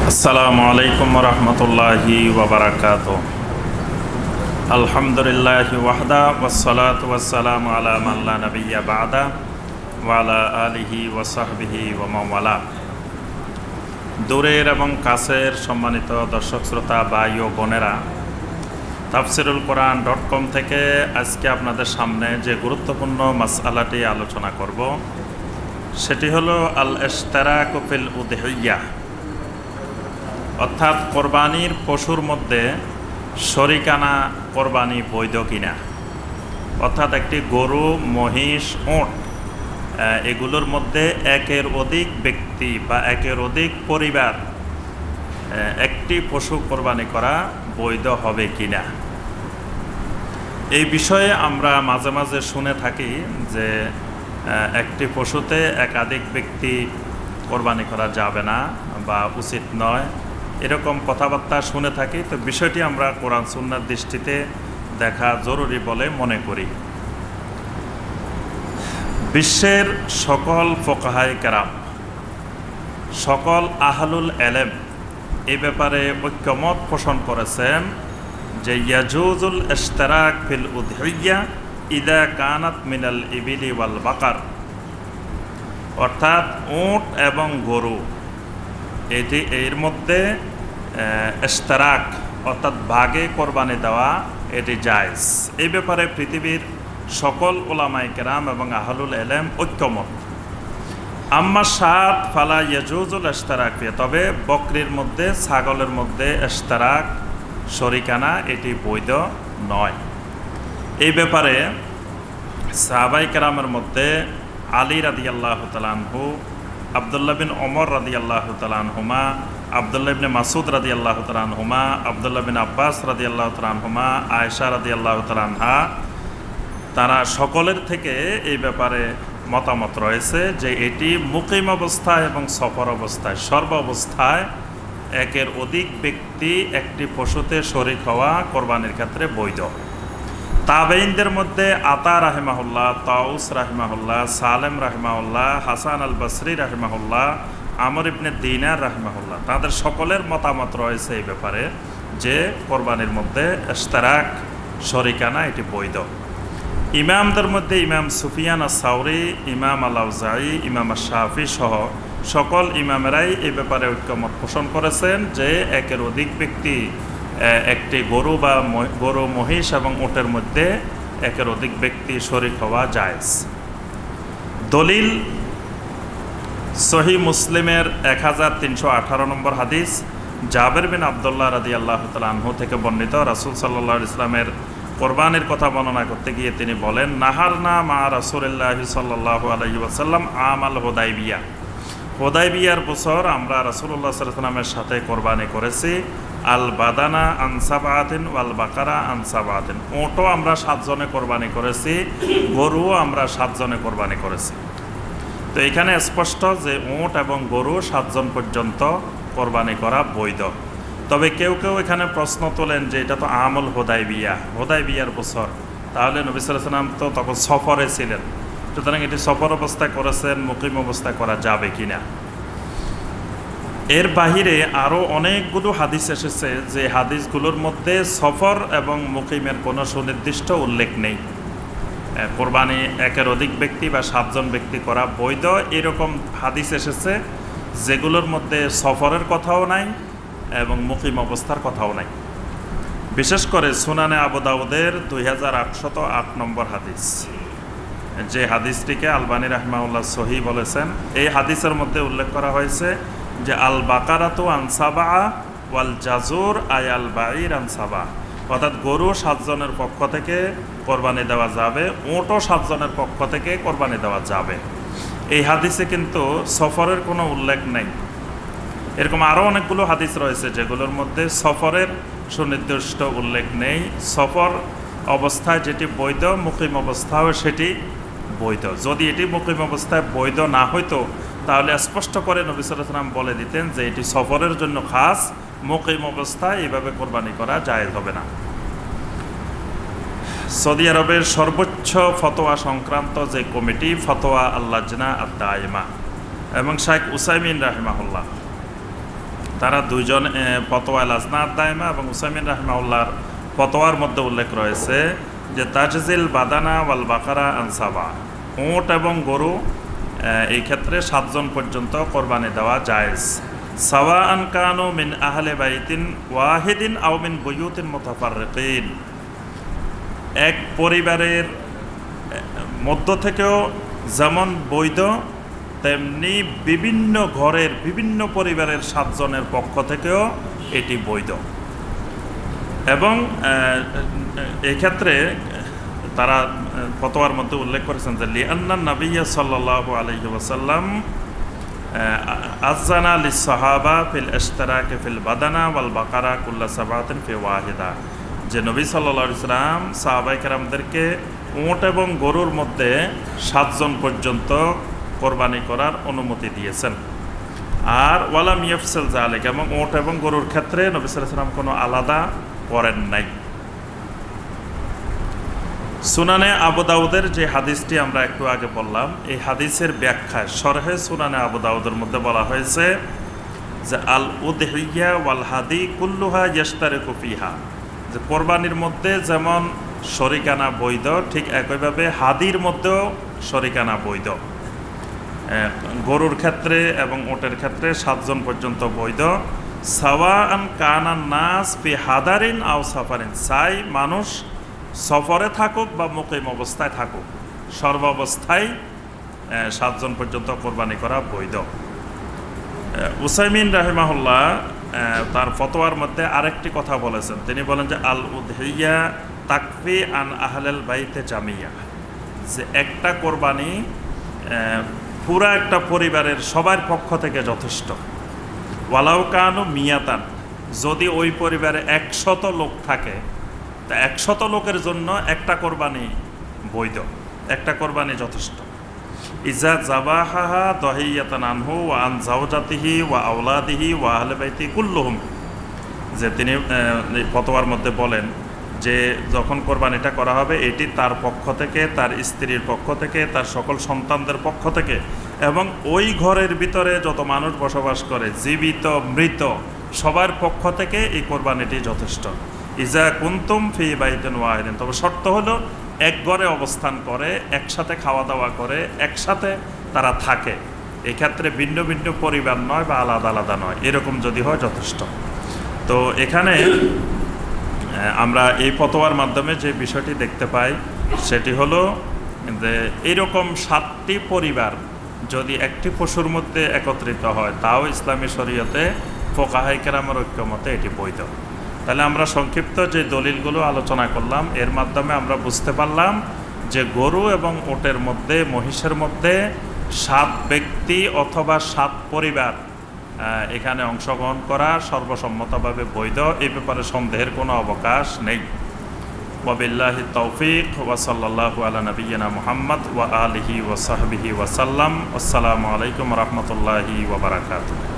আসসালামু আলাইকুম রহমতুল্লাহি ওয়াবারাকাতুহু। আলহামদুলিল্লাহি ওয়াহদা ওয়াসসালাতু ওয়াসসালামু আলা মান লা নাবিয়্যা বা'দা ওয়া আলা আলিহি ওয়া সাহবিহি ওয়া মান ওয়ালা। দূরের এবং কাছের সম্মানিত দর্শক শ্রোতা ভাই ও বোনেরা, tafsirulquran.com থেকে আজকে আপনাদের সামনে যে গুরুত্বপূর্ণ মাসআলাটি আলোচনা করব সেটি হলো আল ইশতিরাকু ফিল উদহিয়্যাহ, অর্থাৎ কোরবানির পশুর মধ্যে শরিকানা কোরবানি বৈধ কিনা। অর্থাৎ একটি গরু, মহিষ, ওঁট এগুলোর মধ্যে একের অধিক ব্যক্তি বা একের অধিক পরিবার একটি পশু কোরবানি করা বৈধ হবে কিনা। এই বিষয়ে আমরা মাঝে মাঝে শুনে থাকি যে একটি পশুতে একাধিক ব্যক্তি কোরবানি করা যাবে না বা উচিত নয়, এরকম কথাবার্তা শুনে থাকি। তো বিষয়টি আমরা কোরআন সুন্নাহর দৃষ্টিতে দেখা জরুরি বলে মনে করি। বিশ্বের সকল ফুকাহায়ে কেরাম, সকল আহলুল ইলম এই ব্যাপারে ঐক্যমত পোষণ করেছেন যে ইয়াজুজুল ইশতিরাক ফিল উদহিয়্যাহ ইযা কানাত মিনাল ইবিলি ওয়াল বাকার, অর্থাৎ উট এবং গরু এর মধ্যে ইশতিরাক অর্থাৎ ভাগে কোরবানি দেওয়া এটি জায়েজ। এই ব্যাপারে পৃথিবীর সকল উলামায়ে কেরাম এবং আহলুল ইলম ঐক্যমত। আম্মা শাত ফালা ইয়াজুজুল ইশতিরাক ফি, তবে বকরির মধ্যে, ছাগলের মধ্যে ইশতিরাক শরিকানা এটি বৈধ নয়। এই ব্যাপারে সাহাবায়ে কেরামের মধ্যে আলী রাদিয়াল্লাহু তাআলা আনহু, আব্দুল্লাহ বিন ওমর রাদিয়াল্লাহু তাআলা আনহুমা, আব্দুল্লাহ ইবনে মাসউদ রাদিয়াল্লাহু তাআলা আনহুমা, আব্দুল্লাহ বিন আব্বাস রাদিয়াল্লাহু তাআলা আনহুমা, আয়েশা রাদিয়াল্লাহু তাআলা আনহা, তারা সকলের থেকে এই ব্যাপারে মতামত রয়েছে যে এটি মুকিম অবস্থায় এবং সফর অবস্থায়, সর্ব অবস্থায় একের অধিক ব্যক্তি একটি পশুতে শরীক হওয়া কোরবানির ক্ষেত্রে বৈধ। তাবেঈনদের মধ্যে আতা রাহিমাহুল্লাহ, তাউস রাহিমাহুল্লাহ, সালেম রাহিমাহুল্লাহ, হাসান আল বসরি রাহিমাহুল্লাহ, আমর ইবনে দিনার রাহিমাহুল্লাহ, তাদের সকলের মতামত রয়েছে এই ব্যাপারে যে কোরবানির মধ্যে ইশতিরাক শরিকানা এটি বৈধ। ইমামদের মধ্যে ইমাম সুফিয়ান আস-সাওরি, ইমাম আল-আউজাঈ, ইমাম আশ-শাফি সহ সকল ইমামেরাই এই ব্যাপারে ঐক্যমত পোষণ করেছেন যে একের অধিক ব্যক্তি একটি গরু বা গরু, মহিষ এবং উটের মধ্যে একের অধিক ব্যক্তি শরীক হওয়া জায়েজ। দলিল সহিহ মুসলিমের 1318 নম্বর হাদিস, জাবের বিন আব্দুল্লাহ রাদিয়াল্লাহু তাআলা আনহু থেকে বর্ণিত, রাসূল সাল্লাল্লাহু আলাইহি ওয়াসাল্লামের কোরবানির কথা বর্ণনা করতে গিয়ে তিনি বলেন, নাহারনা মা রাসূলিল্লাহি সাল্লাল্লাহু আলাইহি ওয়াসাল্লাম আমাল হুদাইবিয়া, হুদাইবিয়ার বছর আমরা রাসূলুল্লাহ সাল্লাল্লাহু আলাইহি ওয়াসাল্লামের সাথে কোরবানি করেছি। আল বাদানা আন সাবআতিন ওয়াল বাকারা আন সাবআতিন, ওটও আমরা 7 জনে কোরবানি করেছি, গরুও আমরা 7 জনে কোরবানি করেছি। তো এখানে স্পষ্ট যে ওট এবং গরু 7 জন পর্যন্ত কোরবানি করা বৈধ। তবে কেউ কেউ এখানে প্রশ্ন তোলেন যে এটা তো আমল হুদাইবিয়ার বছর, তাহলে নবী সাল্লাল্লাহু আলাইহি ওয়াসাল্লাম তো তখন সফরে ছিলেন, সুতরাং এটি সফর অবস্থায় করেছেন, মুকিম অবস্থায় করা যাবে কিনা। এর বাহিরে আরও অনেকগুলো হাদিস এসেছে যে হাদিসগুলোর মধ্যে সফর এবং মুকিমের কোনো সুনির্দিষ্ট উল্লেখ নেই। কোরবানি একের অধিক ব্যক্তি বা 7 জন ব্যক্তি করা বৈধ এরকম হাদিস এসেছে যেগুলোর মধ্যে সফরের কথাও নাই এবং মুকিম অবস্থার কথাও নাই। বিশেষ করে সুনানে আবু দাউদের 2808 নম্বর হাদিস, যে হাদিসটিকে আলবানী রাহিমাহুল্লাহ সহিহ বলেছেন, এই হাদিসের মধ্যে উল্লেখ করা হয়েছে যে আল বাকারাতু আন সাবা ওয়াল জাজুর আয়াল বাঈর আন সাবা, অর্থাৎ গরু 7 জনের পক্ষ থেকে কোরবানি দেওয়া যাবে, উটও 7 জনের পক্ষ থেকে কোরবানি দেওয়া যাবে। এই হাদিসে কিন্তু সফরের কোনো উল্লেখ নেই। এরকম আরও অনেকগুলো হাদিস রয়েছে যেগুলোর মধ্যে সফরের সুনির্দিষ্ট উল্লেখ নেই। সফর অবস্থায় যেটি বৈধ, মুকিম অবস্থাও সেটি বৈধ। যদি এটি মুকিম অবস্থায় বৈধ না হইতো তাহলে স্পষ্ট করে নবী সাল্লাল্লাহু আলাইহি ওয়াসাল্লাম বলে দিতেন যে এটি সফরের জন্য খাস, মুকিম অবস্থায় এইভাবে কোরবানি করা জায়েজ হবে না। সৌদি আরবের সর্বোচ্চ ফতোয়া সংক্রান্ত যে কমিটি, ফতোয়া আল-লাজনা আদ-দায়মা, এবং শাইখ উসাইমিন রাহিমাহুল্লাহ তারা দুইজন ফতোয়া লাজনা দায়মা এবং উসাইমিন রাহমাউল্লাহর ফতোয়ার মধ্যে উল্লেখ রয়েছে যে তাজজিল বাদানা ওয়াল বাকারা আনসাবা, উট এবং গরু এই ক্ষেত্রে 7 জন পর্যন্ত কোরবানি দেওয়া জায়েজ। সাওয়াআন কানু মিন আহলে বাইতিন ওয়াহিদিন আও মিন বুয়ুতিন মুতাফাররিকিন, এক পরিবারের মধ্য থেকেও যেমন বৈধ, তেমনি বিভিন্ন ঘরের বিভিন্ন পরিবারের 7 জনের পক্ষ থেকেও এটি বৈধ। এবং এই ক্ষেত্রে তারা ফতোয়ার মধ্যে উল্লেখ করেছেন যে লিআন্না নবিয়্য সাল্লাল্লাহু আলাইহি ওয়াসাল্লাম আযানা লিস-সাহাবা ফিল ইশতিরাকি ফিল বাদানা ওয়াল বাকারা কুল্লা সাবাতিন ফি ওয়াহিদা, যে নবী সাল্লাল্লাহু আলাইহি ওয়াসাল্লাম সাহাবায়ে কেরামদেরকে উট এবং গরুর মধ্যে 7 জন পর্যন্ত কোরবানি করার অনুমতি দিয়েছেন। আর ওয়ালাম ইয়াফসাল যালিক, এবং উট এবং গরুর ক্ষেত্রে নবী সাল্লাল্লাহু আলাইহি ওয়াসাল্লাম কোনো আলাদা করেন নাই। সুনানে আবু দাউদের যে হাদিসটি আমরা একটু আগে বললাম, এই হাদিসের ব্যাখ্যায় শরহে সুনানে আবু দাউদের মধ্যে বলা হয়েছে যে আল উদহিয়া ওয়াল হাদি কুল্লুহা ইয়াশতারিকু ফিহা, যে কোরবানির মধ্যে যেমন শরিকানা বৈধ, ঠিক একইভাবে হাদির মধ্যেও শরিকানা বৈধ। গরুর ক্ষেত্রে এবং ওটের ক্ষেত্রে 7 জন পর্যন্ত বৈধ। সাওয়াআন কানান নাস ফি হাদারিন আও সাফারিন, চাই মানুষ সফরে থাকুক বা মুকিম অবস্থায় থাকুক, সর্বাবস্থায় 7 জন পর্যন্ত কোরবানি করা বৈধ। উসাইমিন রাহিমাহুল্লাহ তার ফতোয়ার মধ্যে আরেকটি কথা বলেছেন, তিনি বলেন যে আল উদহিয়া তাকফি আন আহলাল বাইতে জামিয়া, যে একটা কোরবানি পুরা একটা পরিবারের সবার পক্ষ থেকে যথেষ্ট। ওয়ালাউ কানু মিয়াতান, যদি ওই পরিবারে 100 লোক থাকে, তা 100 লোকের জন্য একটা কোরবানি বৈধ, একটা কোরবানি যথেষ্ট। ইজা জাবাহাহা দহিয়াতান আনহু ওয়া আন জাওজাতিহি ওয়া আওলাদিহি ওয়া আহলে বাইতি কুল্লুহুম, যে তিনি ফতোয়ার মধ্যে বলেন যে যখন কোরবানিটা করা হবে এটি তার পক্ষ থেকে, তার স্ত্রীর পক্ষ থেকে, তার সকল সন্তানদের পক্ষ থেকে, এবং ওই ঘরের ভিতরে যত মানুষ বসবাস করে, জীবিত মৃত সবার পক্ষ থেকে এই কোরবানিটি যথেষ্ট। ইজা কুনতুম ফি বাইতিন ওয়াহিদিন, তবে শর্ত হলো এক ঘরে অবস্থান করে, একসাথে খাওয়া দাওয়া করে, একসাথে তারা থাকে, এক্ষেত্রে ভিন্ন ভিন্ন পরিবার নয় বা আলাদা আলাদা নয়, এরকম যদি হয় যথেষ্ট। তো এখানে আমরা এই ফতোয়ার মাধ্যমে যে বিষয়টি দেখতে পাই সেটি হলো যে এইরকম 7টি পরিবার যদি একটি পশুর মধ্যে একত্রিত হয়, তাও ইসলামী শরীয়তে ফুকাহায়ে কেরামের ঐক্যমতে এটি বৈধ। তাহলে আমরা সংক্ষিপ্ত যে দলিলগুলো আলোচনা করলাম, এর মাধ্যমে আমরা বুঝতে পারলাম যে গরু এবং উটের মধ্যে, মহিষের মধ্যে 7 ব্যক্তি অথবা 7 পরিবার এখানে অংশগ্রহণ করা সর্বসম্মতভাবে বৈধ, এই ব্যাপারে সন্দেহের কোনো অবকাশ নেই। ওয়াবিল্লাহি তৌফিক ওয়া সাল্লাল্লাহু আলা নাবিয়্যিনা মুহাম্মদ ওয়া আলিহি ওয়া সাহবিহি ওয়া সাল্লাম। আসসালামু আলাইকুম ওয়া রাহমাতুল্লাহি ওয়া বারাকাতুহু।